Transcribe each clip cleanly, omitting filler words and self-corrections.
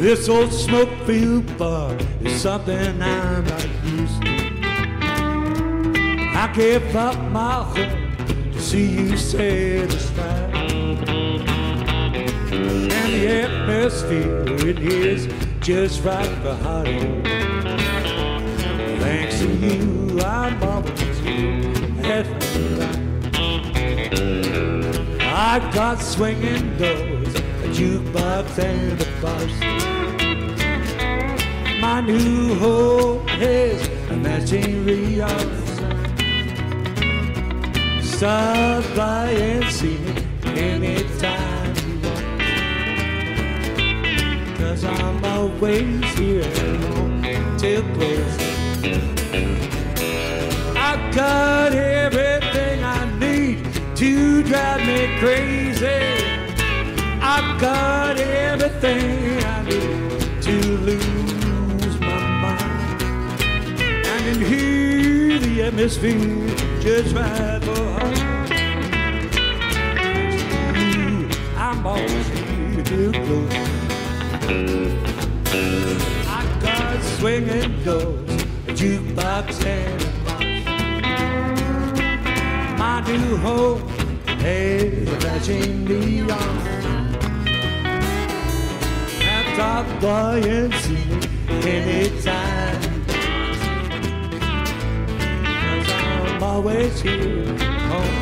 This old smoke-filled bar is something I'm not used to. I gave up my home to see you satisfied, and the atmosphere it is just right for heartache. Thanks to you, I'm always here at night. I got swinging doors, a jukebox and a bar stool. My new home has a matching reel. Stop by and see me anytime you want, 'cause I'm always here at home till close. I got everything I need to drive me crazy. I got everything I need to lose my mind. And in here the atmosphere just right for her. I'm always here till close. I got swinging doors, a jukebox and a bar. My new home has a matching neon. Stop by and see me anytime, 'cause I'm always here home.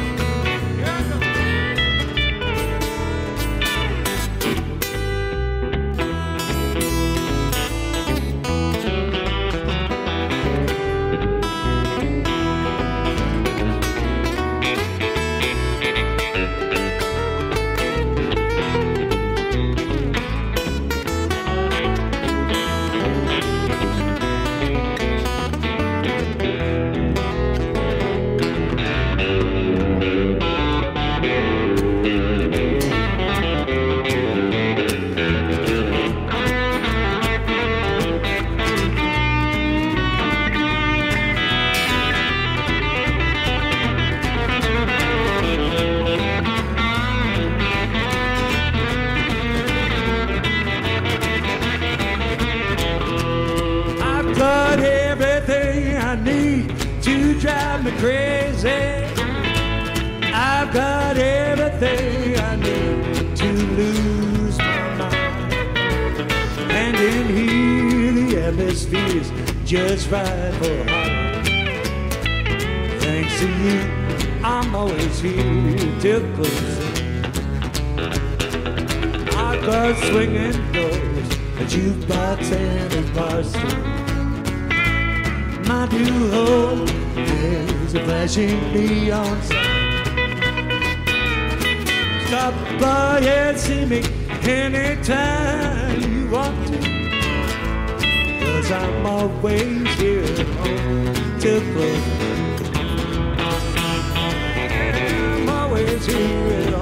Crazy, I've got everything I need to lose my mind. And in here the atmosphere's just right for heart. Thanks to you, I'm always here till close. I've got swinging doors, a jukebox and a bar stool. My new home is a flashing neon sign. Stop by and see me anytime you want to, 'cause I'm always here at home till close. I'm always here at home.